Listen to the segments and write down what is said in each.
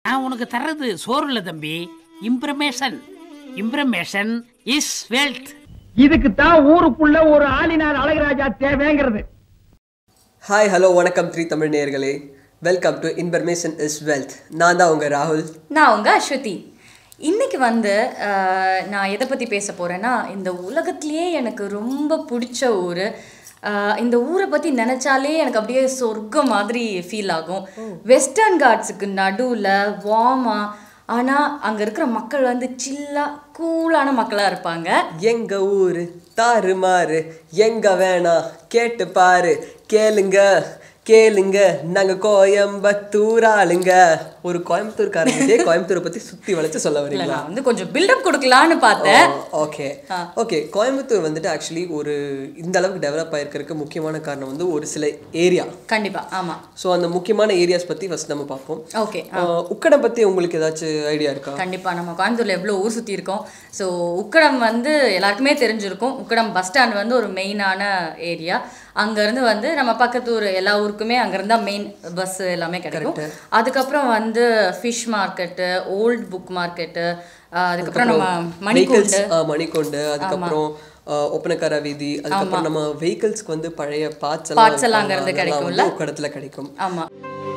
நான் உனக்கு தர்றது சோறு இல்ல தம்பி, இம்ப்ரமேஷன். இம்ப்ரமேஷன் இஸ் வெல்த். இதுக்கு தான் ஊருக்குள்ள ஒரு ஆளினார் அழகராஜா தேவைங்கிறது. ஹாய் ஹலோ வணக்கம் தமிழ் நேயர்களே, welcome to information is wealth. நான் தான் உங்கள் ராகுல். நான் உங்கள் அஸ்வதி. இன்றைக்கி நான் எதை பற்றி பேச போகிறேன்னா, இந்த உலகத்துலேயே எனக்கு ரொம்ப பிடிச்ச ஊர். இந்த ஊரை பற்றி நினச்சாலே எனக்கு அப்படியே சொர்க்கம் மாதிரி ஃபீல் ஆகும். வெஸ்டர்ன் காட்ஸுக்கு நடுவில் வார்மாக, ஆனால் அங்கே இருக்கிற மக்கள் சில்லாக கூலான மக்களாக இருப்பாங்க. எங்கள் ஊர் தாறுமாறு, எங்கே வேணா கேட்டு பாரு, கேளுங்க கேளுங்க நாங்கள் கோயம்புத்தூர் ஆளுங்க. ஒரு கோயம்புத்தூர்காரங்க கோயம்புத்தூரை பற்றி சுற்றி வளைச்சு சொல்ல வரீங்களா? கொஞ்சம் பில்டப் கொடுக்கலான்னு பார்த்தேன். ஓகே கோயம்புத்தூர் ஆக்சுவலி ஒரு இந்த அளவுக்கு டெவலப் ஆகிருக்கிறதுக்கு முக்கியமான காரணம் ஒரு சில ஏரியா. கண்டிப்பாக, ஆமாம். ஸோ அந்த முக்கியமான ஏரியாஸ் பற்றி ஃபஸ்ட் நம்ம பார்ப்போம். ஓகே, உக்கடம் பற்றி உங்களுக்கு ஏதாச்சும் ஐடியா இருக்கா? கண்டிப்பாக. நம்ம கோயம்புத்தூரில் எவ்வளோ ஊர் சுற்றி இருக்கோம். ஸோ உக்கடம் எல்லாருக்குமே தெரிஞ்சிருக்கும். உக்கடம் பஸ் ஸ்டாண்ட் ஒரு மெயினான ஏரியா. அங்கேருந்து நம்ம பக்கத்து ஊர் எல்லா ஊருக்குமே அங்கேருந்து தான் மெயின் பஸ் எல்லாமே கிடைக்கும். அதுக்கப்புறம் fish market, old book market, அதுக்கப்புறம் நம்ம மணிக்கொண்டு, அதுக்கப்புறம் ஒப்பனக்கார வீதி, அதுக்கப்புறம் நம்ம வெஹிக்கிள்ஸ்க்கு பழைய பார்ட்ஸ் எல்லாம் அங்கேருந்து கிடைக்கும்ல, உக்கடத்தில் கிடைக்கும். ஆமாம்.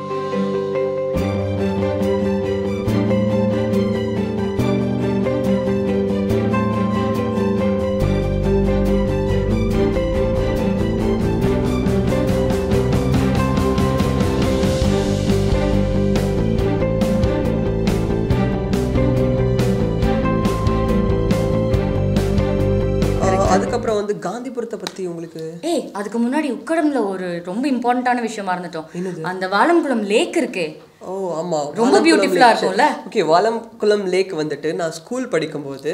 அதுக்கப்புறம் காந்திபுரத்தை பத்தி உங்களுக்கு அதுக்கு முன்னாடி உக்கடம்ல ஒரு ரொம்ப இம்பார்ட்டன்டான விஷயமா இருந்துட்டோம். அந்த வாலம்குளம் லேக் இருக்கே. ஓ ஆமா, ரொம்ப பியூட்டிஃபுல்லா இருக்கும்ல. ஓகே, வாலம்குளம் லேக் நான் ஸ்கூல் படிக்கும்போது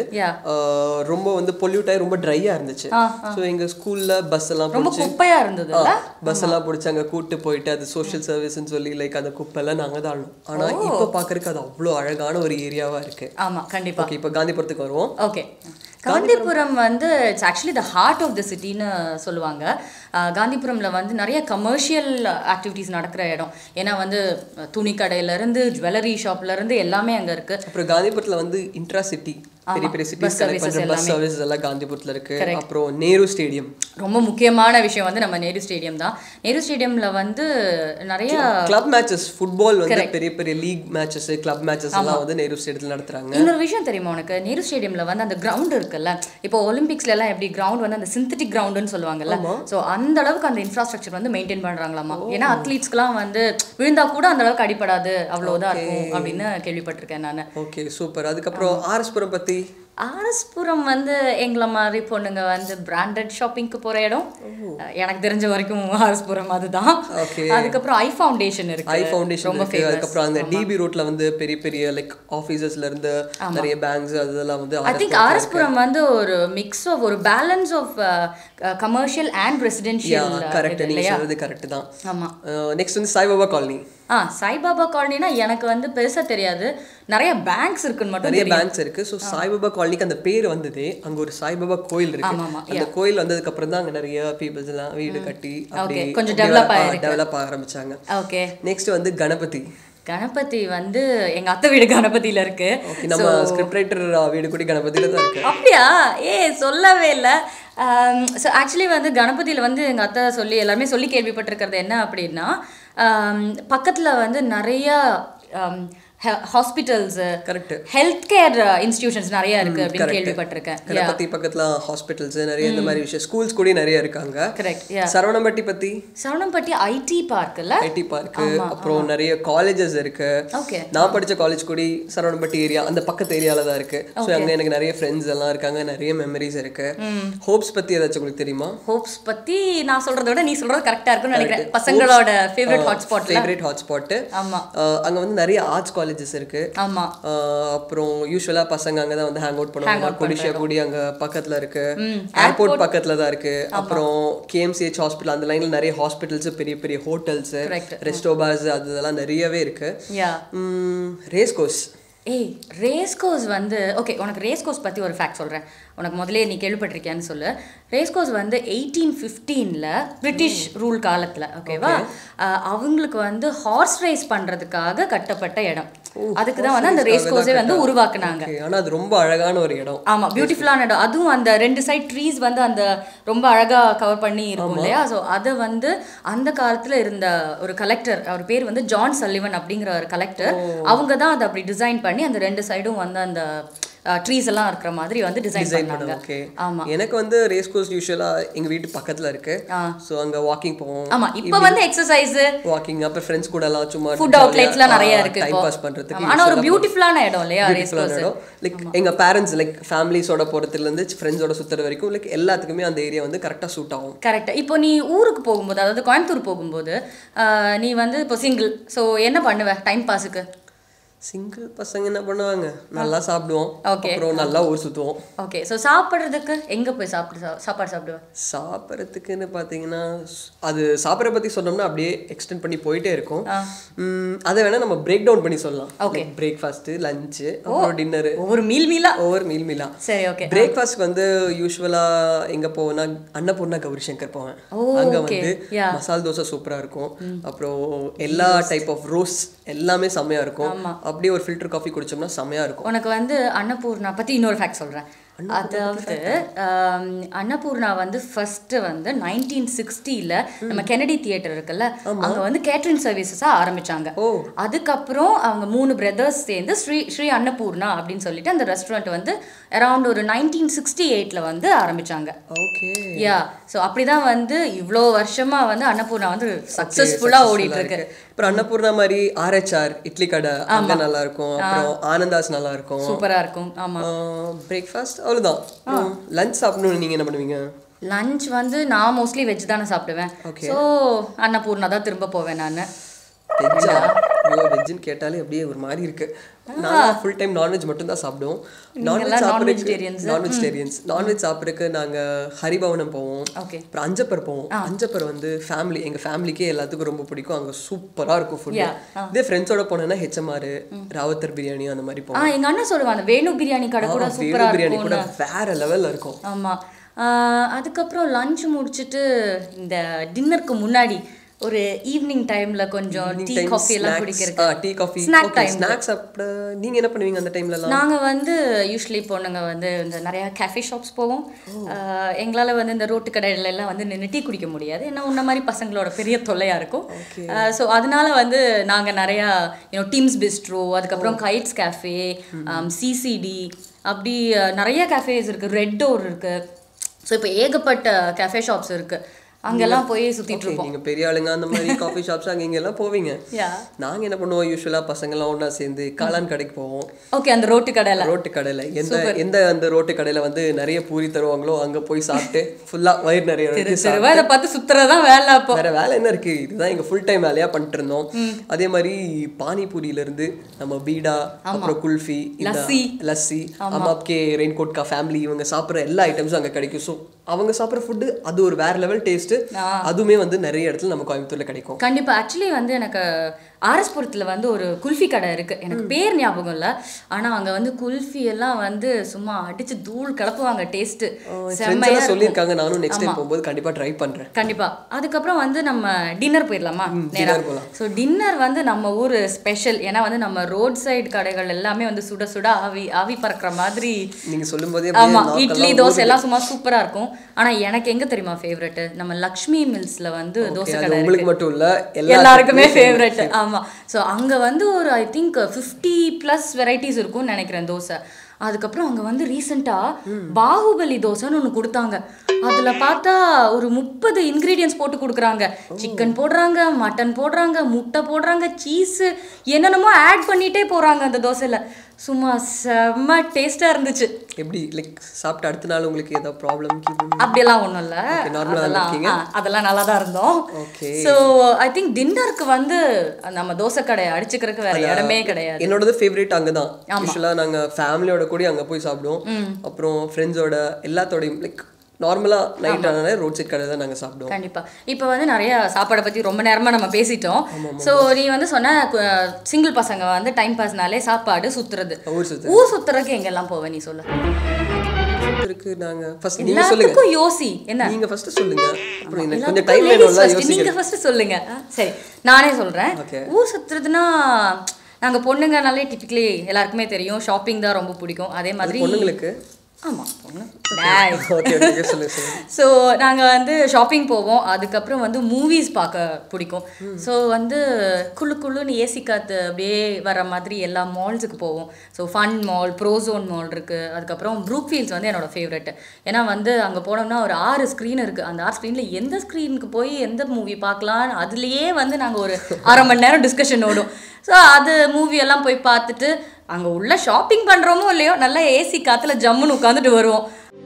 ரொம்ப பொல்யூட் ஆகி ரொம்ப ட்ரையா இருந்துச்சு. ஸோ எங்க ஸ்கூல்ல பஸ் எல்லாம் ரொம்ப குப்பையா இருந்தது. பஸ் எல்லாம் பிடிச்சி அங்க கூட்டு போயிட்டு அது சோஷியல் சர்வீஸ்ன்னு சொல்லி அந்த குப்பை எல்லாம் நாங்க தான் ஆடணும். ஆனா இப்ப பாக்குறதுக்கு அது அவ்வளோ அழகான ஒரு ஏரியாவா இருக்கு. ஆமா, கண்டிப்பா. ஓகே, இப்போ காந்திபுரத்துக்கு வருவோம். Okay, Gandhipuram it's actually the heart of the சிட்டின்னு சொல்லுவாங்க. காந்திபுரமில் நிறைய கமர்ஷியல் ஆக்டிவிட்டீஸ் நடக்கிற இடம். ஏன்னா துணி கடையிலேருந்து ஜுவல்லரி ஷாப்லேருந்து எல்லாமே அங்கே இருக்குது. அப்புறம் காந்திபுரத்தில் இன்ட்ரா சிட்டி பெரிய பெரிய சிட்டிஸ் பஸ் சர்வீசஸ் எல்லாம் காந்திபுரத்தில் இருக்கு. அப்புறம் நேரு ஸ்டேடியம், ரொம்ப முக்கியமான விஷயம் நம்ம நேரு ஸ்டேடியம் தான். நேரு ஸ்டேடியம்ல நிறைய கிளப் மேட்சஸ், ஃபுட்பால் பெரிய பெரிய லீக் மேட்சஸ், கிளப் மேட்சஸ் எல்லாம் நேரு ஸ்டேடியத்தில் நடத்துறாங்க. இன்னொரு விஷயம் தெரியுமா உனக்கு? நேரு ஸ்டேடியம்ல அந்த கிரவுண்ட் இருக்குல்ல, இப்போ ஒலிம்பிக்ஸ்ல எல்லாம் எப்படி கிரவுண்ட் அந்த சிந்தட்டிக் கிரவுண்டுன்னு சொல்லுவாங்கல்ல, ஸோ அந்த அளவுக்கு அந்த இன்ஃப்ராஸ்ட்ரக்சர் மெயின்டைன் பண்றாங்களாமா. ஏன்னா அத்லீட்ஸ்க்குலாம் விழுந்தா கூட அந்த அளவுக்கு அடிப்படாது, அவ்வளவுதான் இருக்கும் அப்படின்னு கேள்விப்பட்டிருக்கேன் நான். Okay, super. அதுக்கப்புறம் ஆர்எஸ்புரம் பத்தி. ஆர்எஸ்புரம் எங்களை மாதிரி பொண்ணுங்க பிராண்டட் ஷாப்பிங்க்கு போகிற இடம். எனக்கு தெரிஞ்ச வரைக்கும் ஆர்எஸ்புரம் அதுதான். அதுக்கப்புறம் ஐ ஃபவுண்டேஷன் இருக்கு. ரொம்ப ஃபேமஸ். அதுக்கப்புறம் அந்த டிபி ரோட்ல பெரிய பெரிய லைக் ஆஃபீஸஸ்ல இருந்து நிறைய பேங்க்ஸ் அதெல்லாம் ஐ திங்க் ஆர்எஸ்புரம் ஒரு மிக்ஸ் ஆஃப் ஒரு balance of commercial and residential. Correct, நீங்க சொல்றது கரெக்ட் தான். ஆமா. Next Saibaba colony. சாய்பாபா காலனினா எனக்கு பெருசா தெரியாது. நிறைய பேங்க்ஸ் இருக்குன்னு மட்டும் நிறைய பேங்க்ஸ் இருக்கு. ஸோ சாய்பாபா காலனிக்கு அந்த பேர் வந்ததே அங்க ஒரு சாய்பாபா கோயில் இருக்கு. அந்த கோயில் வந்ததுக்கு அப்புறம் தான் அங்க நிறைய பீப்புள்ஸ் எல்லாம் வீடு கட்டி அப்படி கொஞ்சம் டெவலப் ஆரம்பிச்சாங்க. Okay, next Ganapathi. கணபதி எங்க அத்தை வீடு கணபதியில இருக்கு. நம்ம ஸ்கிரிப்ட் ரைட்டர் வீடு கூட கணபதியில தான் இருக்கு. அப்படியா? சொல்லவே இல்லை. ஸோ ஆக்சுவலி கணபதியில் எங்கள் அத்தை எல்லாருமே சொல்லி கேள்விப்பட்டிருக்கிறது என்ன அப்படின்னா, பக்கத்தில் நிறைய hospitals, correct, health care institutions நிறைய இருக்கு அப்படின்னு கேள்விப்பட்டிருக்கேன். கணபதி பக்கத்துல ஹாஸ்பிட்டல்ஸ் நிறைய இந்த மாதிரி விஷயம், ஸ்கூல்ஸ் கூட நிறைய இருக்காங்க. கரெக்ட். சரவணம்பட்டி பத்தி. சரவணம்பட்டி ஐடி பார்க் இல்ல, ஐடி பார்க். அப்புறம் நிறைய காலேஜஸ் இருக்கு. ஓகே, நான் படிச்ச காலேஜ் கூட சரவணம்பட்டி ஏரியா அந்த பக்கத்து ஏரியால தான் இருக்கு. ஸோ அங்க எனக்கு நிறைய ஃப்ரெண்ட்ஸ் எல்லாம் இருக்காங்க, நிறைய மெமரிஸ் இருக்கு. ஹோப்ஸ் பத்தி ஏதாச்சும் உங்களுக்கு தெரியுமா? ஹோப்ஸ் பத்தி நான் சொல்றதை விட நீ சொல்றது கரெக்டா இருக்குன்னு நினைக்கிறேன். பசங்களோட ஃபேவரட் ஹாட்ஸ்பாட். ஆமா, அங்க நிறைய ஆர்ட்ஸ் காலேஜஸ் இருக்கு. ஆமா, அப்புறம் யூசுவலா பசங்க அங்க தான் ஹேங் அவுட் பண்ணுவாங்க. கொடிஷியா கூடி அங்க பக்கத்துல இருக்கு. ஏர்போர்ட் பக்கத்துல தான் இருக்கு. அப்புறம் கேஎம்சிஹெச் ஹாஸ்பிட்டல் அந்த லைன்ல நிறைய ஹாஸ்பிட்டல்ஸ், பெரிய பெரிய ஹோட்டல்ஸ், ரெஸ்டோ பார்ஸ் அதெல்லாம் நிறையவே இருக்கு. ரேஸ் கோர்ஸ் ஏய் ரேஸ் கோர்ஸ் வந்து ஓகே உனக்கு ரேஸ் கோர்ஸ் பற்றி ஒரு ஃபேக்ட் சொல்கிறேன். உனக்கு முதலே நீ கேள்விப்பட்டிருக்கியான்னு சொல்லு. ரேஸ் கோர்ஸ் வந்து 1815 பிரிட்டிஷ் ரூல் காலத்தில் ஓகேவா அவங்களுக்கு வந்து ஹார்ஸ் ரேஸ் பண்ணுறதுக்காக கட்டப்பட்ட இடம். அதுக்கு தான் வந்து அந்த ரேஸ் கோர்ஸே வந்து உருவாக்குனாங்க. ஆனால் அது ரொம்ப அழகான ஒரு இடம். ஆமாம் பியூட்டிஃபுல்லான இடம். அதுவும் அந்த 2 சைட் ட்ரீஸ் வந்து அந்த ரொம்ப அழகாக கவர் பண்ணி இருக்கும் இல்லையா. ஸோ அதை வந்து அந்த காலத்தில் இருந்த ஒரு கலெக்டர், அவர் பேர் வந்து ஜான் சல்லிவன் அப்படிங்கிற ஒரு கலெக்டர், அவங்க தான் அதை அப்படி டிசைன் பண்ணி அந்த 2 சைடும் வந்து அந்த ட்ரீஸ் எல்லாம் இருக்கிற மாதிரி வந்து டிசைன் பண்ணாங்க. ஆமா எனக்கு வந்து ரேஸ் கோர்ஸ் யூசுவலா எங்க வீட்டு பக்கத்துல இருக்கு. சோ அங்க வாக்கிங் போவோம். ஆமா இப்போ வந்து எக்சர்சைஸ் வாக்கிங் அப்புறம் ஃப்ரெண்ட்ஸ் கூட எல்லாம் சும்மா ஃபுட் அவுட்லெட்ஸ்லாம் நிறைய இருக்கு டைம் பாஸ் பண்றதுக்கு. ஆனா ஒரு பியூட்டிஃபுல்லான இடம் இல்லையா ரேஸ் கோர்ஸ். லைக் எங்க பேரண்ட்ஸ் லைக் ஃபேமிலிஸோட போறதுல இருந்து ஃப்ரெண்ட்ஸோட சுத்துற வரைக்கும் லைக் எல்லாத்துக்குமே அந்த ஏரியா வந்து கரெக்டா சூட் ஆகும். கரெக்ட். இப்போ நீ ஊருக்கு போகும்போது அதாவது கோயம்புத்தூர் போகும்போது நீ வந்து இப்போ சிங்கிள், ஸோ என்ன பண்ணுவ டைம் பாஸுக்கு? சிங்கிள் பசங்க என்ன பண்ணுவாங்க, நல்லா சாப்பிடுவோம், அப்புறம் நல்லா ஊர் சுத்துவோம். ஓகே. ஸோ சாப்பிட்றதுக்கு எங்கே போய் சாப்பாடு சாப்பிடுவேன்? சாப்பிட்றதுக்குன்னு பார்த்தீங்கன்னா அது சாப்பிட்ற பற்றி சொன்னோம்னா அப்படியே எக்ஸ்டெண்ட் பண்ணி போயிட்டே இருக்கும். அதை வேணா நம்ம பிரேக் டவுன் பண்ணி சொல்லலாம். ஓகே. பிரேக்ஃபாஸ்ட், லஞ்சு, அப்புறம் டின்னரு, ஒவ்வொரு மீல் மீலா. சரி ஓகே. பிரேக்ஃபாஸ்ட் வந்து யூஸ்வலா எங்க போவேன்னா அன்னபூர்ணா கௌரி சங்கர் போவேன். அங்க வந்து மசால் தோசை சூப்பரா இருக்கும். அப்புறம் எல்லா டைப் ஆஃப் ரோஸ் எல்லாமே செம்மையா இருக்கும். அப்படியே ஒரு ஃபில்டர் காஃபி குடிச்சோம்னா செம்மையா இருக்கும். உனக்கு வந்து அன்னபூர்ணா பத்தி இன்னொரு ஃபேக்ட் சொல்றேன். அதாவது அன்னபூர்ணா வந்து ஃபர்ஸ்ட் வந்து 1960ல நம்ம கெனடி தியேட்டர் இருக்குல்ல அங்க வந்து கேட்டரிங் சர்வீசஸா ஆரம்பிச்சாங்க. அதுக்கப்புறம் அவங்க 3 பிரதர்ஸ் சேர்ந்து ஸ்ரீ அன்னபூர்ணா அப்படின்னு சொல்லிட்டு அந்த ரெஸ்டாரண்ட் வந்து அரௌண்ட் ஒரு 1968ல வந்து ஆரம்பிச்சாங்க. ஓகே. யா ஸோ அப்படிதான் வந்து இவ்வளோ வருஷமா வந்து அன்னபூர்ணா வந்து சக்சஸ்ஃபுல்லா ஓடிட்டு இருக்கு. அப்புறம் அன்னபூர்ணா மாதிரி ஆர்ஹெச்ஆர் இட்லி கடை அங்க நல்லா இருக்கும். அப்புறம் ஆனந்தாஸ் நல்லா இருக்கும், சூப்பரா இருக்கும். ஆமா. பிரேக்ஃபாஸ்ட் அவ்வளவுதான். லஞ்ச் சாப்பிடணும். நீங்க என்ன பண்ணுவீங்க? லஞ்ச் வந்து நான் மோஸ்ட்லி வெஜ் தானே சாப்பிடுவேன். ஸோ அன்னபூர்ணா தான் திரும்ப போவேன் நான். வெஜ்ஜா? வெஜ்ஜுன்னு கேட்டாலே அப்படியே ஒரு மாதிரி இருக்கு. நான் ஃபுல் டைம் நான்வெஜ் மட்டும் தான் சாப்பிடுவோம். நான்வெஜ் சாப்பிட்றதுக்கு நாங்கள் ஹரிபவனம் போவோம். அப்புறம் அஞ்சப்பர் போவோம். அஞ்சப்பர் வந்து ஃபேமிலி எங்கள் ஃபேமிலிக்கே எல்லாத்துக்கும் ரொம்ப பிடிக்கும். அங்கே சூப்பராக இருக்கும் ஃபுட். இதே ஃப்ரெண்ட்ஸோட போனேன்னா ஹெச்எம்ஆர், ராவத்தர் பிரியாணி அந்த மாதிரி போவோம். எங்கள் அண்ணன் சொல்லுவாங்க வேணு பிரியாணி கடை கூட வேணு பிரியாணி கூட வேற லெவலில் இருக்கும். ஆமாம். அதுக்கப்புறம் லஞ்ச் முடிச்சுட்டு இந்த டின்னருக்கு முன்னாடி ஒரு ஈவினிங் டைம்ல கொஞ்சம் டீ காஃபி எல்லாம் குடிக்கிறதுக்கு tea coffee snack time snacks சாப்பிட நீங்க என்ன பண்ணுவீங்க அந்த டைம்ல எல்லாம்? நாங்க வந்து யூஸ்வலி பொண்ணுங்க வந்து இந்த நிறைய கேஃபே ஷாப்ஸ் போவோம். எங்களால வந்து இந்த ரோட்டு கடையில எல்லாம் வந்து நின்று டீ குடிக்க முடியாது, ஏன்னா உன்ன மாதிரி பசங்களோட பெரிய தொல்லையா இருக்கும். ஸோ அதனால வந்து நாங்க நிறைய டீம்ஸ் பிஸ்ட்ரோ, அதுக்கப்புறம் கைட்ஸ் கேஃபே, சிசிடி, அப்படி நிறைய கேஃபேஸ் இருக்கு. ரெட் டோர் இருக்கு. ஸோ இப்போ ஏகப்பட்ட கேஃபே ஷாப்ஸ் இருக்கு. அங்கெல்லாம் போய் சுத்திட்டு இருப்போம். நீங்க பெரிய ஆளுங்க அந்த மாதிரி காஃபி ஷாப்ஸ் அங்க இங்க எல்லாம் போவீங்க. நாங்க என்ன பண்ணுவோம், யூசுவலா பசங்க எல்லாம் ஒண்ணா சேர்ந்து காளான் கடைக்கு போவோம். ஓகே. அந்த ரோட்டு கடையில எந்த அந்த ரோட்டு கடையில வந்து நிறைய பூரி தருவாங்களோ அங்க போய் சாப்பிட்டு ஃபுல்லா வயிறு நிறைய இதை பார்த்து சுத்துறதான் வேலை. அப்போ வேற வேலை என்ன இருக்கு, இதுதான் எங்க ஃபுல் டைம் வேலையா பண்ணிட்டு இருந்தோம். அதே மாதிரி பானிபூரியில இருந்து நம்ம பீடா, அப்புறம் குல்ஃபி, லஸ்ஸி, அம்மாப்கே, ரெயின்கோட் கா ஃபேமிலி, இவங்க சாப்பிட்ற எல்லா ஐட்டம்ஸும் அங்க கிடைக்கும். ஸோ அவங்க சாப்பிட்ற ஃபுட்டு அது ஒரு வேற லெவல் டேஸ்ட். அதுவுமே வந்து நிறைய இடத்துல நம்ம கோயம்புத்தூர்ல கிடைக்கும். கண்டிப்பா. ஆக்சுவலி வந்து எனக்கு ஆர்எஸ்புரத்துல வந்து ஒரு குல்ஃபி கடை இருக்கு. எனக்கு பேர் ஞாபகம் இல்லை, ஆனா அங்க வந்து குல்ஃபி எல்லாம் வந்து சும்மா அடிச்சு தூள் கிளப்புவாங்க. டேஸ்ட் செம்மையா சொல்லியிருக்காங்க. நானும் நெக்ஸ்ட் டைம் போகும்போது கண்டிப்பா ட்ரை பண்றேன். கண்டிப்பா. அதுக்கப்புறம் வந்து நம்ம டின்னர் போயிடலாமா? நேரா. ஸோ டின்னர் வந்து நம்ம ஊர் ஸ்பெஷல். ஏன்னா வந்து நம்ம ரோட் சைடு கடைகள் எல்லாமே வந்து சுட சுட ஆவி பறக்கிற மாதிரி நீங்க சொல்லும் போதே ஆமா இட்லி தோசை எல்லாம் சும்மா சூப்பரா இருக்கும். ஆனா எனக்கு எங்க தெரியுமா ஃபேவரட், நம்ம லக்ஷ்மி மில்ஸ்ல வந்து தோசை கடை இருக்கு. உங்களுக்கு மட்டும் இல்ல எல்லாருக்குமே ஃபேவரட். ஆமா. ஸோ அங்க வந்து ஒரு ஐ திங்க் 50+ வெரைட்டிஸ் இருக்கும்னு நினைக்கிறேன் தோசை. அதுக்கப்புறம் அங்க வந்து ரீசெண்டா பாகுபலி தோசைன்னு ஒன்று கொடுத்தாங்க. அதுல பார்த்தா ஒரு 30 இன்கிரீடியன்ஸ் போட்டு கொடுக்குறாங்க. சிக்கன் போடுறாங்க, மட்டன் போடுறாங்க, முட்டை போடுறாங்க, சீஸ், என்னென்னமோ ஆட் பண்ணிட்டே போறாங்க அந்த தோசையில. சும்மா செம்ம டேஸ்டா இருந்துச்சு. எப்படி லைக் சாப்பிட்டு அடுத்த நாள் உங்களுக்கு ஏதாவது ப்ராப்ளம் அப்படியெல்லாம் ஒன்றும் இல்லை, அதெல்லாம் நல்லா தான் இருந்தோம். ஸோ ஐ திங்க் டின்னருக்கு வந்து நம்ம தோசை கடையை அடிச்சுக்கிறதுக்கு வேற இடமே கிடையாது. என்னோடது ஃபேவரேட் அங்கே தான். யூஸ்வலாக நாங்கள் ஃபேமிலியோட கூட அங்கே போய் சாப்பிடுவோம். அப்புறம் ஃப்ரெண்ட்ஸோட எல்லாத்தோடையும் லைக் நார்மலா நைட் ஆனாலே ரோட் சைட் கடை தான் நாங்க சாப்பிடுவோம். கண்டிப்பா. இப்போ வந்து நிறைய சாப்பாடை பத்தி ரொம்ப நேரமா நம்ம பேசிட்டோம். ஸோ நீ வந்து சொன்ன சிங்கிள் பசங்க வந்து டைம் பாஸ்னாலே சாப்பாடு சுத்துறது, ஊர் சுத்துறதுக்கு எங்கெல்லாம் போவேன் நீ சொல்லு. இருக்கு நாங்க ஃபர்ஸ்ட் நீங்க சொல்லுங்க. எல்லாத்துக்கும் யோசி. என்ன நீங்க ஃபர்ஸ்ட் சொல்லுங்க, அப்புறம் எனக்கு கொஞ்சம் டைம் வேணும்ல யோசிக்க. நீங்க ஃபர்ஸ்ட் சொல்லுங்க. சரி நானே சொல்றேன். ஊர் சுத்துறதுன்னா நாங்க பொண்ணுங்கனாலே டிபிக்கலி எல்லாருக்குமே தெரியும் ஷாப்பிங் தான் ரொம்ப பிடிக்கும். அதே மாதிரி பொண்ணுங்களுக்கு ஆமாம் பொண்ணு. ஸோ நாங்கள் வந்து ஷாப்பிங் போவோம். அதுக்கப்புறம் வந்து மூவிஸ் பார்க்க பிடிக்கும். ஸோ வந்து குழுன்னு ஏசி காற்று அப்படியே வர மாதிரி எல்லா மால்ஸுக்கு போவோம். So fun mall, Prozone mall இருக்குது. அதுக்கப்புறம் ப்ரூக் ஃபீல்ட்ஸ் வந்து என்னோடய ஃபேவரெட். ஏன்னா வந்து அங்கே போனோம்னா ஒரு 6 ஸ்க்ரீன் இருக்குது. அந்த 6 ஸ்க்ரீனில் எந்த ஸ்க்ரீனுக்கு போய் எந்த மூவி பார்க்கலாம் அதுலேயே வந்து நாங்கள் ஒரு 1/2 மணி நேரம் டிஸ்கஷன் ஓடும். ஸோ அது மூவியெல்லாம் போய் பார்த்துட்டு அங்கே உள்ள ஷாப்பிங் பண்ணுறோமோ இல்லையோ நல்லா ஏசி காற்றுல ஜம்முன்னு உட்காந்துட்டு வருவோம்.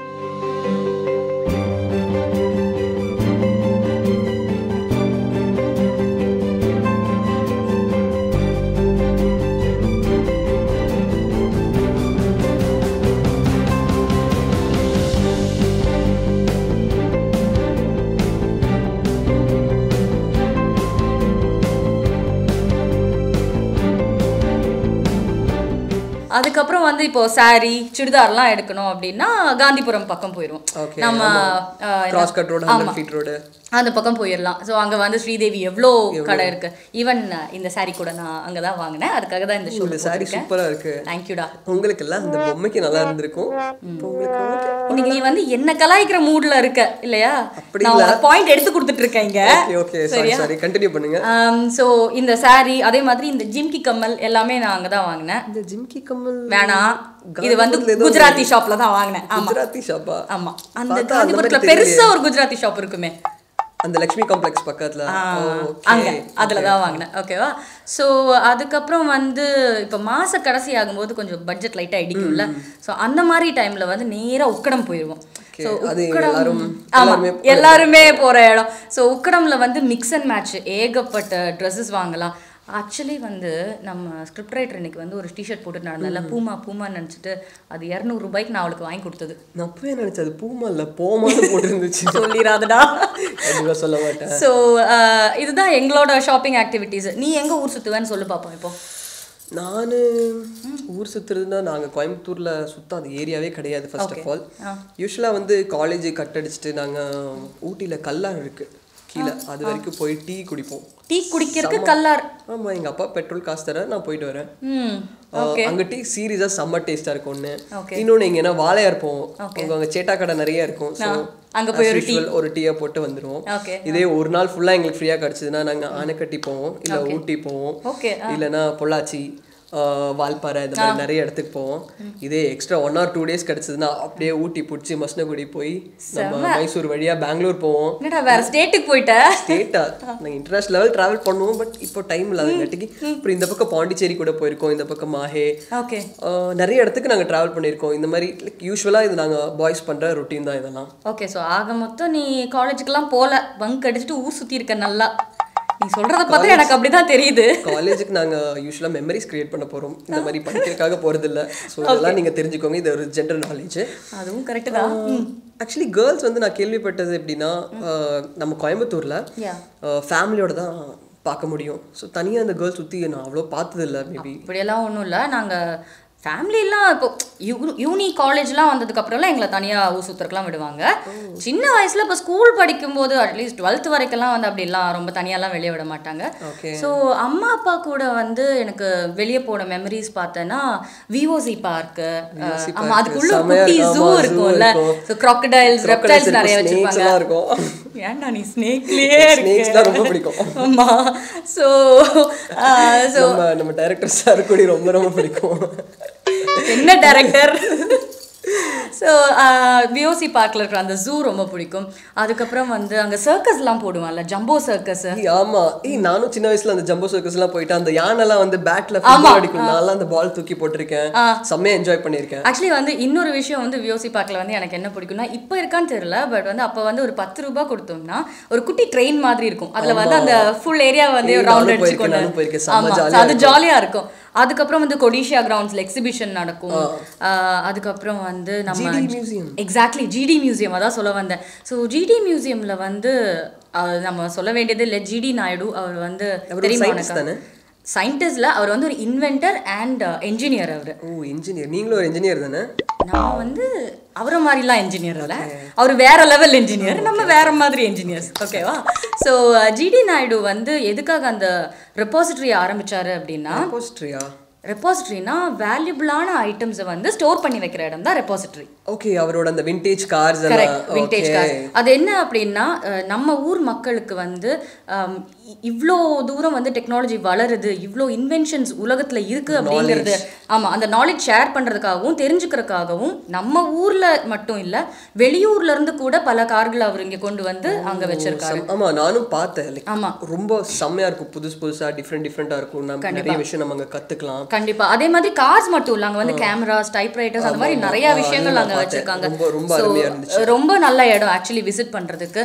அதுக்கப்புறம் வந்து இப்போ சாரி சுடிதார்லாம் எடுக்கணும் அப்படின்னா காந்திபுரம் பக்கம் போயிடுவோம். நம்ம cross cut road, 100 feet road அந்த பக்கம் போயிடலாம். ஸோ அங்கே வந்து ஸ்ரீதேவி எவ்வளோ கடை இருக்கு. ஈவன் இந்த சாரி கூட நான் அங்கே தான் வாங்கினேன். அதுக்காக தான் இந்த ஷோ. சாரி சூப்பராக இருக்கு. தேங்க்யூடா. உங்களுக்கு எல்லாம் இந்த பொம்மைக்கு நல்லா இருந்திருக்கும். இன்னைக்கு நீ வந்து என்ன கலாய்க்கிற மூட்ல இருக்க இல்லையா? நான் பாயிண்ட் எடுத்து கொடுத்துட்டு இருக்கேன் இங்க. ஓகே சாரி கண்டினியூ பண்ணுங்க. ஸோ இந்த சாரி அதே மாதிரி இந்த ஜிம்கி கம்மல் எல்லாமே நான் அங்கே தான் வாங்கினேன். இந்த ஜிம்கி கம்மல் வேணாம், இது வந்து குஜராத்தி ஷாப்ல தான் வாங்கினேன். குஜராத்தி ஷாப்பா? ஆமா, அந்த காந்திபுரத்துல பெருசா ஒரு குஜராத்தி ஷாப் இருக்குமே, அந்த லக்ஷ்மி காம்ப்ளெக்ஸ் பக்கத்துல அங்க அதுல தான் வாங்கினேன். ஓகேவா? ஸோ அதுக்கப்புறம் வந்து இப்போ மாச கடைசி ஆகும்போது கொஞ்சம் பட்ஜெட் லைட்டாக இடிக்கும்ல. ஸோ அந்த மாதிரி டைம்ல வந்து நேராக உக்கடம் போயிடுவோம். ஸோ உக்கடம் எல்லாருமே போற இடம். ஸோ உக்கடம்ல வந்து மிக்ஸ் அண்ட் மேட்ச் ஏகப்பட்ட ட்ரெஸ்ஸஸ் வாங்கலாம். ஆக்சுவலி வந்து நம்ம ஸ்கிரிப்ட் ரைட்டர் இன்னைக்கு வந்து ஒரு டிஷர்ட் போட்டு நடந்தால பூமான்னு நினச்சிட்டு அது 200 ரூபாய்க்கு நான் அவளுக்கு வாங்கி கொடுத்தது. நான் அப்பவே நினைச்சேன் அது பூமா இல்லை போமான்னு போட்டுருந்துச்சு. சொல்லிடாதடா, சொல்ல மாட்டேன். ஸோ இதுதான் எங்களோட ஷாப்பிங் ஆக்டிவிட்டீஸ். நீ எங்கே ஊர் சுற்றுவேன்னு சொல்லி பார்ப்போம். இப்போ நான் ஊர் சுற்றுறதுன்னா நாங்கள் கோயம்புத்தூரில் சுற்ற அந்த ஏரியாவே கிடையாது. ஃபர்ஸ்ட் ஆஃப் ஆல் யூஸ்வலாக வந்து காலேஜ் கட் அடிச்சுட்டு நாங்கள் ஊட்டியில் கல்லார் இருக்குது கீழே, அது வரைக்கும் போய் டீ குடிப்போம். டீ குடிக்கிறதுக்கு கல்லார்? ஆமா, எங்க அப்பா பெட்ரோல் காசு தர நான் போயிட்டு வரேன். அங்க டீ சீரியஸா செம்ம டேஸ்டா இருக்கும் ஒண்ணு. இன்னொன்னு இங்க என்ன வாழையார் போவோம், அங்க சேட்டா கடை நிறைய இருக்கும். ஸோ அங்க போய் ஒரு டீயை போட்டு வந்துருவோம். இதே ஒரு நாள் ஃபுல்லா எங்களுக்கு ஃப்ரீயா கிடைச்சதுன்னா நாங்க ஆனைக்கட்டி போவோம், இல்ல ஊட்டி போவோம், இல்லைன்னா பொள்ளாச்சி, வால்பாறை, இந்த மாதிரி நிறைய இடத்துக்கு போவோம். இதே எக்ஸ்ட்ரா 1 or 2 days கிடைச்சதுன்னா அப்படியே ஊட்டி பிடிச்சி மஸ்னகுடி போய் நம்ம மைசூர் வழியா பெங்களூர் போவோம். வேற ஸ்டேட்டுக்கு போயிட்ட? ஸ்டேட்டா நாங்கள் இன்டர்நேஷனல் லெவல் டிராவல் பண்ணுவோம். பட் இப்போ டைம் இல்லாதங்காட்டிக்கு அப்புறம் இந்த பக்கம் பாண்டிச்சேரி கூட போயிருக்கோம், இந்த பக்கம் மாஹே, நிறைய இடத்துக்கு நாங்கள் டிராவல் பண்ணியிருக்கோம். இந்த மாதிரி யூஸ்வலாக இது நாங்கள் பாய்ஸ் பண்ணுற ரொட்டீன் தான் இதெல்லாம். ஓகே, ஸோ ஆக மொத்தம் நீ காலேஜுக்கெல்லாம் போகல, பங்க் அடிச்சுட்டு ஊர் சுற்றி இருக்க. நல்லா நீ சொல்றத பார்த்தா எனக்கு அப்படிதான் தெரியுது. காலேஜுக்கு நாங்க யூசுவலா மெமரிஸ் கிரியேட் பண்ண போறோம், இந்த மாதிரி படிக்கிறதுக்காக போறது இல்ல. ஸோ இதெல்லாம் நீங்க தெரிஞ்சுக்கோங்க, இது ஒரு ஜென்ரல் நாலேஜ். அதுவும் கரெக்ட் தான். ஆக்சுவலி கேர்ள்ஸ் வந்து நான் கேள்விப்பட்டது எப்படின்னா, நம்ம கோயம்புத்தூர்ல ஃபேமிலியோட தான் பார்க்க முடியும். ஸோ தனியாக அந்த கேர்ள்ஸ் சுற்றி நான் அவ்வளோ பார்த்தது இல்லை. மேபி இப்படியெல்லாம் ஒன்றும் இல்லை. நாங்கள் ஃபேமிலிலாம் இப்போ யூனி காலேஜ்லாம் வந்ததுக்கப்புறம்லாம் எங்களை தனியாக ஊர் சுற்றுறதுக்குலாம் விடுவாங்க. சின்ன வயசில் இப்போ ஸ்கூல் படிக்கும்போது அட்லீஸ்ட் 12th வரைக்கும்லாம் வந்து அப்படிலாம் ரொம்ப தனியாலாம் வெளியே விட மாட்டாங்க. ஸோ அம்மா அப்பா கூட வந்து எனக்கு வெளியே போன மெமரிஸ் பார்த்தேன்னா விஓசி பார்க்கு, ஆமாம் அதுக்குள்ள குட்டி ஜூ இருக்கும்ல, ஸோ க்ராக்கடைல்ஸ், ரெப்டைல்ஸ் நிறைய வச்சுருப்பாங்க. ஏன்டா நீ ஸ்னேக்லேயே ரொம்ப பிடிக்கும். ஆமாம். ஸோ நம்ம டைரக்டர் சார் கூட ரொம்ப ரொம்ப பிடிக்கும். என்ன டைரக்டர்? ஸோ விஓசி பார்க்கில் இருக்கிற அந்த ஜூ ரொம்ப பிடிக்கும். அதுக்கப்புறம் வந்து அங்கே சர்க்கஸ்லாம் போடுவான்ல, ஜம்போ சர்க்கஸ். ஆமா, நானும் சின்ன வயசுல அந்த ஜம்போ சர்க்கஸ்லாம் போயிட்டு அந்த யானைலாம் வந்து பேட்ல அடிக்கும், நான் அந்த பால் தூக்கி போட்டிருக்கேன், செம்மையா என்ஜாய் பண்ணியிருக்கேன். ஆக்சுவலி வந்து இன்னொரு விஷயம் வந்து விஓசி பார்க்கில் வந்து எனக்கு என்ன பிடிக்கும்னா, இப்போ இருக்கான்னு தெரியல, பட் வந்து அப்போ வந்து ஒரு 10 ரூபாய் கொடுத்தோம்னா ஒரு குட்டி ட்ரெயின் மாதிரி இருக்கும், அதில் வந்து அந்த ஃபுல் ஏரியா வந்து ரவுண்ட் அடிச்சுக்கொண்டு, அது ஜாலியாக இருக்கும். அதுக்கப்புறம் வந்து கொடிஷியா கிரவுண்ட்ஸ்ல எக்ஸிபிஷன் நடக்கும். அதுக்கப்புறம் வந்து நம்ம எக்ஸாக்ட்லி ஜிடி மியூசியம் அதான் சொல்ல வந்தேன். ஸோ ஜிடி மியூசியம்ல வந்து நம்ம சொல்ல வேண்டியது இல்லை, ஜிடி நாயுடு அவர் வந்து தெரியுமா சயின்டிஸ்ட்ல அவர் வந்து ஒரு இன்வென்டர் அண்ட் என்ஜினியர். அவர் இன்ஜினியர். நீங்களும் ஒரு இன்ஜினியர் தானே? நான் வந்து அவரை மாதிரிலாம் இன்ஜினியர் இல்லை, அவர் வேற லெவல் இன்ஜினியர், நம்ம வேற மாதிரி இன்ஜினியர்ஸ். ஓகேவா? ஸோ ஜிடி நாயுடு வந்து எதுக்காக அந்த ரெபாசிட்டரி ஆரம்பிச்சாரு அப்படின்னா, ரெபாசிட்டரினா வேல்யூபிளான ஐட்டம்ஸை வந்து ஸ்டோர் பண்ணி வைக்கிற இடம் தான் ரெபாசிட்டரி. ஓகே, அவரோட அந்த விண்டேஜ் கார்ஸ். விண்டேஜ் கார்ஸ் அது என்ன அப்படின்னா, நம்ம ஊர் மக்களுக்கு வந்து இவ்வளோ தூரம் வந்து டெக்னாலஜி வளருது, இவ்வளோ இன்வென்ஷன்ஸ் உலகத்தில் இருக்குது அப்படிங்கிறது, ஆமாம், அந்த நாலேஜ் ஷேர் பண்ணுறதுக்காகவும் தெரிஞ்சுக்கிறதுக்காகவும் நம்ம ஊரில் மட்டும் இல்லை வெளியூர்லேருந்து கூட பல கார்களை அவர் இங்கே கொண்டு வந்து அங்கே வச்சிருக்காரு. ஆமாம், நானும் பார்த்தேன். ஆமாம், ரொம்ப செம்மையாக இருக்கும், புதுசாக டிஃப்ரெண்ட்டாக இருக்கும். நம்ம நிறைய விஷயம் நம்ம அங்கே கற்றுக்கலாம். கண்டிப்பா. அதே மாதிரி கார்ஸ் மட்டும் இல்ல, அங்க வந்து கேமராஸ், டைப்ரைட்டர்ஸ், அந்த மாதிரி நிறைய விஷயங்கள் அங்க வச்சிருக்காங்க. ரொம்ப நல்ல இடம் ஆக்சுவலி விசிட் பண்றதுக்கு.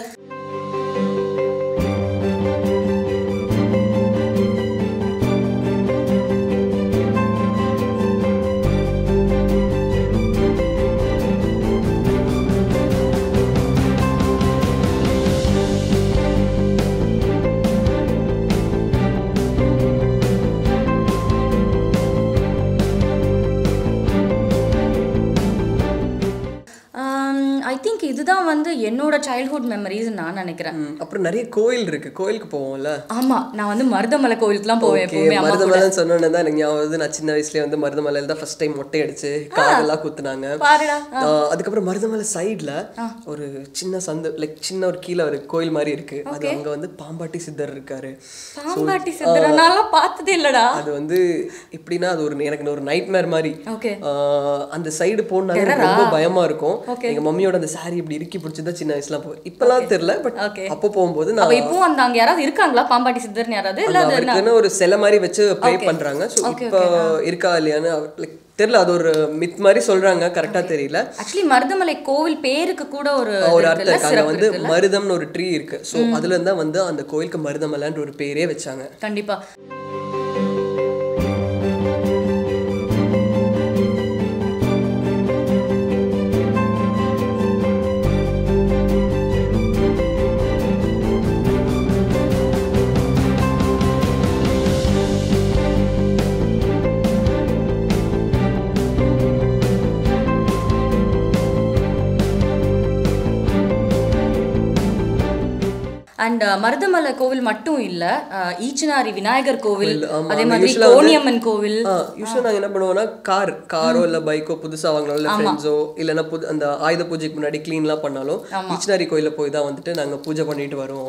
இதுதான் வந்து என்னோட சைல்ட்ஹுட் மெமரிஸ் நான் நினைக்கிறேன். அப்புறம் நிறைய கோயில் இருக்கு, கோயிலுக்கு போவோம்ல. ஆமா, நான் வந்து மருதமலை கோயிலுக்குலாம் போவேன் எப்பவுமே. மருதமலைன்னு சொன்னோன்னே தான் எனக்கு ஞாபகம் வருது. நான் சின்ன வயசுல வந்து மருதமலையில தான் ஃபர்ஸ்ட் டைம் மொட்டை அடிச்சு காதெல்லாம் குத்துனாங்க. அதுக்கப்புறம் மருதமலை சைட்ல ஒரு சின்ன சந்து, லைக் சின்ன ஒரு கீழே ஒரு கோயில் மாதிரி இருக்கு. அது அங்க வந்து பாம்பாட்டி சித்தர் இருக்காரு. பாம்பாட்டி சித்தர் நான் பார்த்ததே இல்லடா. அது வந்து எப்படின்னா அது ஒரு எனக்கு ஒரு நைட்மேர் மாதிரி. அந்த சைடு போனாலே ரொம்ப பயமா இருக்கும். எங்க மம்மியோட அந்த சாரி இப்படி இறுக்கி பிடிச்சதான் சின்ன வயசுல போய், இப்பெல்லாம் தெரியல, பட் அப்போ போகும்போது நான் இப்போ அந்த அங்க யாராவது இருக்காங்களா பாம்பாட்டி சித்தர்னு யாராவது? இல்ல அதுன்னு ஒரு சிலை மாதிரி வச்சு ப்ரே பண்றாங்க. சோ இப்போ இருக்கா இல்லையான்னு தெரியல, அது ஒரு மித் மாதிரி சொல்றாங்க, கரெக்டா தெரியல. ஆக்சுவலி மருதமலை கோவில் பேருக்கு கூட ஒரு அர்த்தம் இருக்கு. அங்க வந்து மருதம்னு ஒரு ட்ரீ இருக்கு. சோ அதுல இருந்தா வந்து அந்த கோயிலுக்கு மருதமலைன்ற ஒரு பேரே வச்சாங்க. கண்டிப்பா. அண்ட் மருதமலை கோவில் மட்டும் இல்ல, ஈச்சனாரி விநாயகர் கோவில், அதே மாதிரி கோணியம்மன் கோவில். யூஸ்வலா நாங்க என்ன பண்ணுவோம்னா காரோ இல்ல பைக்கோ புதுசா வாங்கினாலும் இல்ல ஃப்ரெண்ட்ஸோ இல்லைன்னா அந்த ஆயுத பூஜைக்கு முன்னாடி கிளீன்லாம் பண்ணாலும் ஈச்சனாரி கோயில போய் தான் வந்துட்டு நாங்க பூஜை பண்ணிட்டு வருவோம்.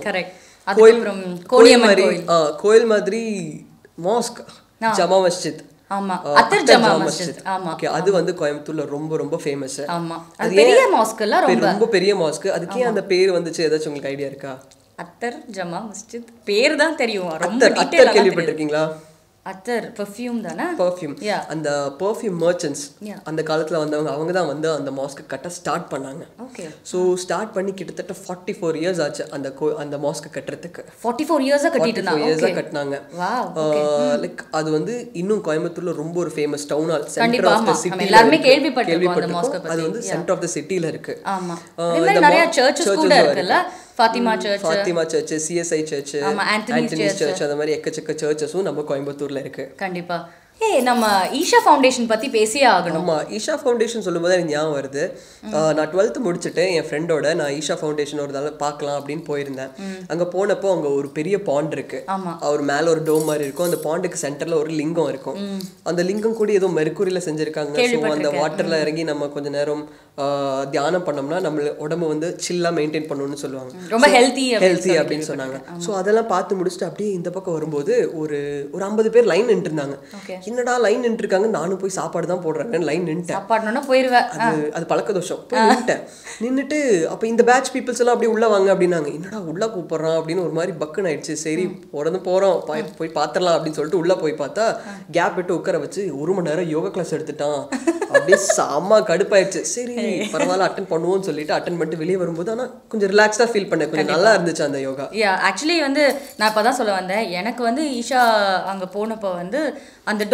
கோயில் மாதிரி மாஸ்க், ஜமா மஸ்ஜித். ஆமா, அத்தர் ஜமா மஸ்ஜித். ஆமா, அது வந்து கோயம்புத்தூர்ல ரொம்ப ரொம்ப ஃபேமஸ். ஆமா, அது பெரிய மாஸ்க் இல்ல, ரொம்ப பெரிய மாஸ்க். அதுக்கே அந்த பேர் வந்துச்சு, ஏதாச்சும் உங்களுக்கு ஐடியா இருக்கா? அத்தர் ஜமா மஸ்ஜித் பேர் தான் தெரியும். ரொம்ப டீடைலா கேள்விப்பட்டிருக்கீங்களா? அத்தர் பெர்ஃப்யூம் தானே? பெர்ஃப்யூம். அந்த பெர்ஃப்யூம் மர்ச்சன்ட்ஸ் அந்த காலத்துல வந்தவங்க, அவங்க தான் வந்து அந்த மாஸ்க் கட்ட ஸ்டார்ட் பண்ணாங்க. ஓகே. சோ ஸ்டார்ட் பண்ணி கிட்டத்தட்ட 44 இயர்ஸ் ஆச்சு அந்த மாஸ்க் கட்டறதுக்கு. 44 இயர்ஸா கட்டிட்டாங்க. 44 இயர்ஸா கட்டனாங்க. லைக் அது வந்து இன்னும் கோயம்புத்தூர்ல ரொம்ப ஒரு famous town hall, centre of the city. எல்லாரும் கேள்விப்பட்டிருக்கோம் அந்த மாஸ்க் பத்தி. அது வந்து சென்டர் ஆஃப் தி சிட்டில இருக்கு. ஆமா, இந்த நிறைய சர்ச்சஸ் கூட இருக்குல்ல, Fatima church, CSI church, Antony church, அந்த மாதிரி எக்கச்சக்க சர்ச்சஸும் நம்ம கோயம்புத்தூர்ல இருக்கு. கண்டிப்பா. நம்ம ஈஷா ஃபவுண்டேஷன் பத்தி பேசியே ஆகணும். ஆமா, ஈஷா ஃபவுண்டேஷன் சொல்லும்போது எனக்கு ஞாபகம் வருது. நான் 12th முடிச்சுட்டு என் ஃப்ரெண்டோட நான் ஈஷா ஃபவுண்டேஷன் ஒரு தடவை பார்க்கலாம் அப்படின்னு போயிருந்தேன். அங்க போனப்போ அங்க ஒரு பெரிய பாண்ட் இருக்கு. அவர் மேல ஒரு டோம் மாதிரி இருக்கும். அந்த பாண்டுக்கு சென்டர்ல ஒரு லிங்கம் இருக்கும். அந்த லிங்கம் கூட ஏதோ மெர்க்குரியில செஞ்சிருக்காங்க. அந்த வாட்டர்ல இறங்கி நம்ம கொஞ்ச நேரம் தியானம் பண்ணோம்னா நம்ம உடம்பு வந்து சில்லா மெயின்டைன் பண்ணணும்னு சொல்லுவாங்க. ரொம்ப ஹெல்தி அப்படின்னு சொன்னாங்க. ஸோ அதெல்லாம் பார்த்து முடிச்சுட்டு அப்படியே இந்த பக்கம் வரும்போது ஒரு 50 பேர் லைன் நின்று இருந்தாங்க. என்னடா லைன் நின்று இருக்காங்க, நானும் போய் சாப்பாடு தான் போடுறேன், லைன் நின்னுட்டேன். போயிருவேன், அது பழக்க தோஷம். நின்னுட்டேன். நின்னுட்டு அப்ப இந்த பேட்ச் பீப்புள்ஸ் எல்லாம் அப்படியே உள்ள வாங்க அப்படின்னாங்க. என்னடா உள்ள கூப்பிடுறான் அப்படின்னு ஒரு மாதிரி பக்குன்னு ஆயிடுச்சு. சரி போறோம் போய் பாத்திரலாம் அப்படின்னு சொல்லிட்டு உள்ள போய் பார்த்தா கேப் விட்டு உட்கார வச்சு 1 மணி நேரம் யோகா கிளாஸ் எடுத்துட்டான். அப்படியே செம்ம கடுப்பாயிடுச்சு. சரி பரவாயில்ல அட்டன் பண்ணுவோம்னு சொல்லிட்டு அட்டன் பண்ணிட்டு வெளியே வரும்போது ஆனா கொஞ்சம் ரிலாக்ஸ்டா ஃபீல் பண்ணேன். கொஞ்சம் நல்லா இருந்துச்சு அந்த யோகா. ஆக்சுவலி வந்து நான் இப்பதான் சொல்ல வந்தேன், எனக்கு வந்து ஈஷா அங்க போனப்போ வந்து அந்த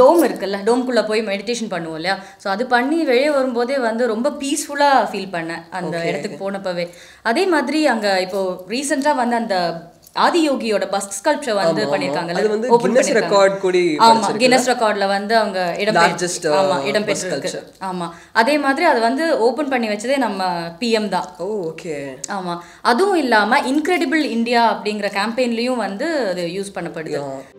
டோம் இருக்குல்ல, டோம்குள்ளே போய் மெடிடேஷன் பண்ணுவோம் இல்லையா, ஸோ அது பண்ணி வெளியே வரும்போதே வந்து ரொம்ப பீஸ்ஃபுல்லாக ஃபீல் பண்ணேன் அந்த இடத்துக்கு போனப்பவே. அதே மாதிரி அங்கே இப்போது ரீசெண்டாக வந்து அந்த ஆதியோகியோட பஸ்ட் ஸ்கல்ப்சர் வந்து பண்ணிருக்காங்கல்ல, அது வந்து கின்னஸ் ரெக்கார்ட் கூடி ஆமா கின்னஸ் ரெக்கார்ட்ல வந்து அவங்க இடம் பெற்றிருக்கு. ஆமா அதே மாதிரி அது வந்து ஓபன் பண்ணி வச்சதே நம்ம பிஎம் தான். ஓகே. ஆமா அதுவும் இல்லாம இன்கிரெடிபிள் இந்தியா அப்படிங்கிற கேம்பெயின்லயும் வந்து அது யூஸ் பண்ணப்படுது.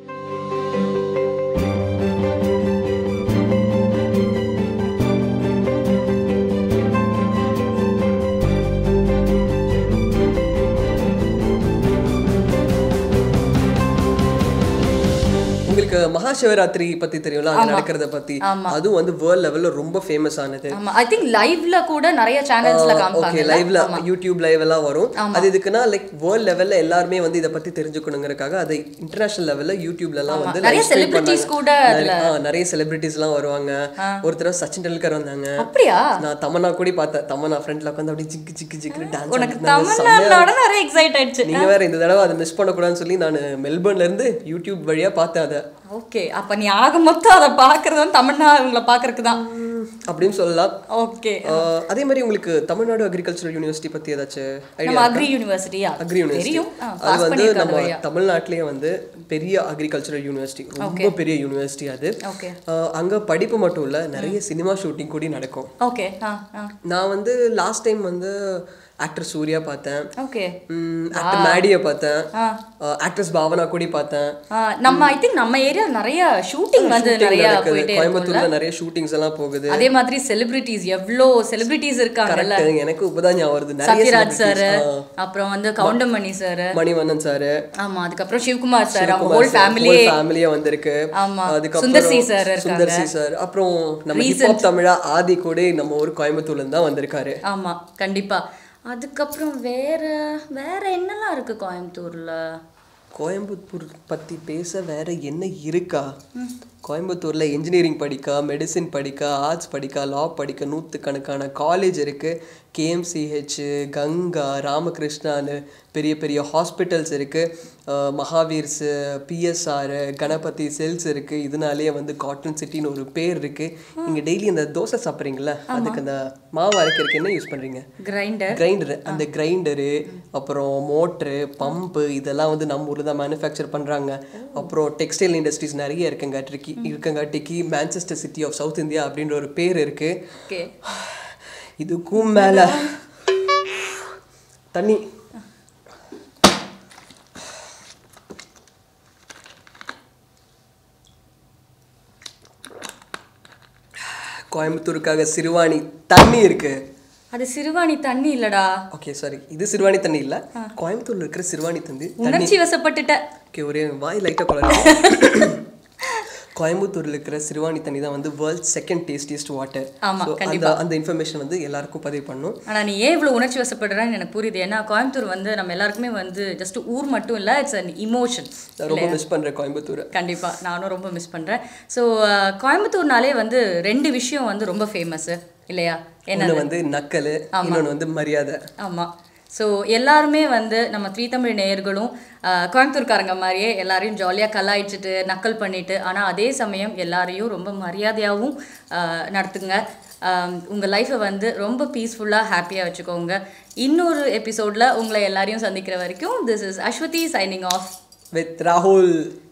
உங்களுக்கு மகாசிவராத்திரி பத்தி தெரியும்ல, அங்க நடக்கிறத பத்தி. அதுவும் வந்து வேர்ல்ட் லெவல்ல ரொம்ப ஃபேமஸ் ஆனது. ஐ திங்க் லைவ்ல கூட நிறைய சேனல்ஸ்ல காமிப்பாங்க. ஓகே, லைவ்ல யூடியூப் லைவ் எல்லாம் வரும். அது இதுக்குன்னா லைக் வேர்ல்ட் லெவல்ல எல்லாரும் வந்து இத பத்தி தெரிஞ்சுக்கணும்ங்கறதுக்காக அது இன்டர்நேஷனல் லெவல்ல யூடியூப்ல எல்லாம் வந்து நிறைய செலிபிரிட்டிஸ் கூட நிறைய செலிபிரிட்டிஸ் எல்லாம் வருவாங்க. ஒரு தடவை சச்சின் டெண்டுல்கர் வந்தாங்க. அப்படியே நான் தமன்னா கூட பார்த்தேன். தமன்னா ஃப்ரண்ட்ல உட்கார்ந்து அப்படியே ஜிக்கு ஜிக்கு ஜிக்கு டான்ஸ் உனக்கு தமன்னானோட நிறைய எக்ஸைட் ஆயிடுச்சு. நீங்க வேற இந்த தடவை அதை மிஸ் பண்ண கூடாதுன்னு சொல்லி நான் மெல்பர்ன்ல இருந்து யூடியூப் வழியா பார்த்தேன் அத. ஓகே, அப்ப நீ ஆக மொத்தம் அதை பாக்குறது வந்து தமிழ்நாடு அவங்கள பாக்குறதுக்கு தான் அப்படின்னு சொல்லலாம். ஓகே. அதே மாதிரி உங்களுக்கு தமிழ்நாடு அக்ரிகல்ச்சரல் யூனிவர்சிட்டி பத்தி ஏதாச்சும் ஐடியா? நம்ம அக்ரி யூனிவர்சிட்டியா? அக்ரி யூனிவர்சிட்டி அது வந்து நம்ம தமிழ்நாட்டிலேயே வந்து பெரிய அக்ரிகல்ச்சரல் யூனிவர்சிட்டி, ரொம்ப பெரிய யூனிவர்சிட்டி அது. அங்க படிப்பு மட்டும் இல்ல, நிறைய சினிமா ஷூட்டிங் கூட நடக்கும். ஓகே. நான் வந்து லாஸ்ட் டைம் வந்து ஆக்டர் சூர்யா பார்த்தேன். ஓகே. ஆக்டர் மேடியை பார்த்தேன். ஆக்ட்ரஸ் பாவனா கூட பார்த்தேன். நம்ம ஐ திங்க் நம்ம ஏரியா நிறைய ஷூட்டிங் வந்து நிறைய போயிட்டே கோயம்புத்தூர்ல நிறைய ஷூட்டிங்ஸ் எல்லாம் போகுது. அதே மாதிரி செலிபிரிட்டிஸ் எவ்வளோ செலிபிரிட்டிஸ் இருக்காங்கல்ல. எனக்கு இப்பதான் ஞாபகம் வருது. சத்யராஜ் சார், அப்புறம் வந்து கவுண்டமணி சார், மணிவண்ணன் சார், ஆமா அதுக்கப்புறம் சிவகுமார் சார், அவங்க ஹோல் ஃபேமிலியே வந்திருக்கு. ஆமா அதுக்கப்புறம் சுந்தர்சி சார் இருக்காங்க. சுந்தர்சி சார், அப்புறம் நம்ம ஹிப்ஹாப் தமிழா ஆதி கூட நம்ம ஊர் கோயம்புத்தூர்ல இருந்து தான் வந்திருக்காரு. ஆமா கண்டிப்பா. அதுக்கப்புறம் வேற என்னெல்லாம் இருக்கு கோயம்புத்தூர்ல? கோயம்புத்தூர் பத்தி பேச வேற என்ன இருக்கா? கோயம்புத்தூர்ல இன்ஜினியரிங் படிக்க, மெடிசின் படிக்க, ஆர்ட்ஸ் படிக்க, லா படிக்க நூற்றுக்கணக்கான காலேஜ் இருக்கு. KMCH, கங்கா, ராமகிருஷ்ணான்னு பெரிய பெரிய ஹாஸ்பிட்டல்ஸ் இருக்கு. மகாவீர்ஸ், PSR, கணபதி செல்ஸ் இருக்கு. இதனாலேயே வந்து காட்டன் சிட்டின்னு ஒரு பேர் இருக்கு. நீங்க டெய்லி அந்த தோசை சாப்பிட்றீங்களா, அதுக்கு அந்த மாவு அரைக்கிறதுக்கு என்ன யூஸ் பண்றீங்க? கிரைண்டர். அந்த கிரைண்டரு, அப்புறம் மோட்ரு, பம்பு, இதெல்லாம் வந்து நம்ம ஊர்ல தான் மேனுஃபேக்சர் பண்றாங்க. அப்புறம் டெக்ஸ்டைல் இண்டஸ்ட்ரீஸ் நிறைய இருக்கங்காட்டிக்கு Manchester city of south India அப்படின்ற ஒரு பேர் இருக்கு. இதுக்கும் மேல தண்ணி. கோயம்புத்தூருக்காக சிறுவாணி தண்ணி இருக்கு. அது சிறுவாணி தண்ணி இல்லடா. ஓகே சாரி, இது சிறுவாணி தண்ணி இல்ல, கோயம்புத்தூர்ல இருக்கிற சிறுவாணி தண்ணி. உணர்ச்சி வசப்பட்டுட்ட. ஓகே, ஒரே வாய் லைட்டா குளறுது. கோயம்புத்தூர்ல இருக்கிற சிறுவாணி தண்ணி தான் வந்து வேர்ல்ட் செகண்ட் டேஸ்டியஸ்ட் வாட்டர். அந்த இன்ஃபர்மேஷன் வந்து எல்லாருக்கும் பதிவு பண்ணும். ஆனா நீ ஏன் இவ்வளவு உணர்ச்சி வசப்படுறன்னு எனக்கு புரியுது. ஏன்னா கோயம்புத்தூர் வந்து நம்ம எல்லாருக்குமே வந்து ஜஸ்ட் ஊர் மட்டும் இல்ல, இட்ஸ் அன் இமோஷன். ரொம்ப மிஸ் பண்றேன் கோயம்புத்தூர். கண்டிப்பா நானும் ரொம்ப மிஸ் பண்றேன். ஸோ கோயம்புத்தூர்னாலே வந்து 2 விஷயம் வந்து ரொம்ப ஃபேமஸ் இல்லையா? என்ன வந்து நக்கல், இன்னொன்று வந்து மரியாதை. ஆமா. ஸோ எல்லாருமே வந்து நம்ம த்ரீ தமிழ் நேயர்களும் கோயம்புத்தூர்காரங்க மாதிரியே எல்லாரையும் ஜாலியாக கலாய்ச்சிட்டு நக்கல் பண்ணிட்டு, ஆனால் அதே சமயம் எல்லாரையும் ரொம்ப மரியாதையாகவும் நடத்துங்க. உங்கள் லைஃப்பை வந்து ரொம்ப பீஸ்ஃபுல்லாக ஹாப்பியாக வச்சுக்கோங்க. இன்னொரு எபிசோடில் உங்களை எல்லாரையும் சந்திக்கிற வரைக்கும் this is Aswathi signing off with ராகுல்.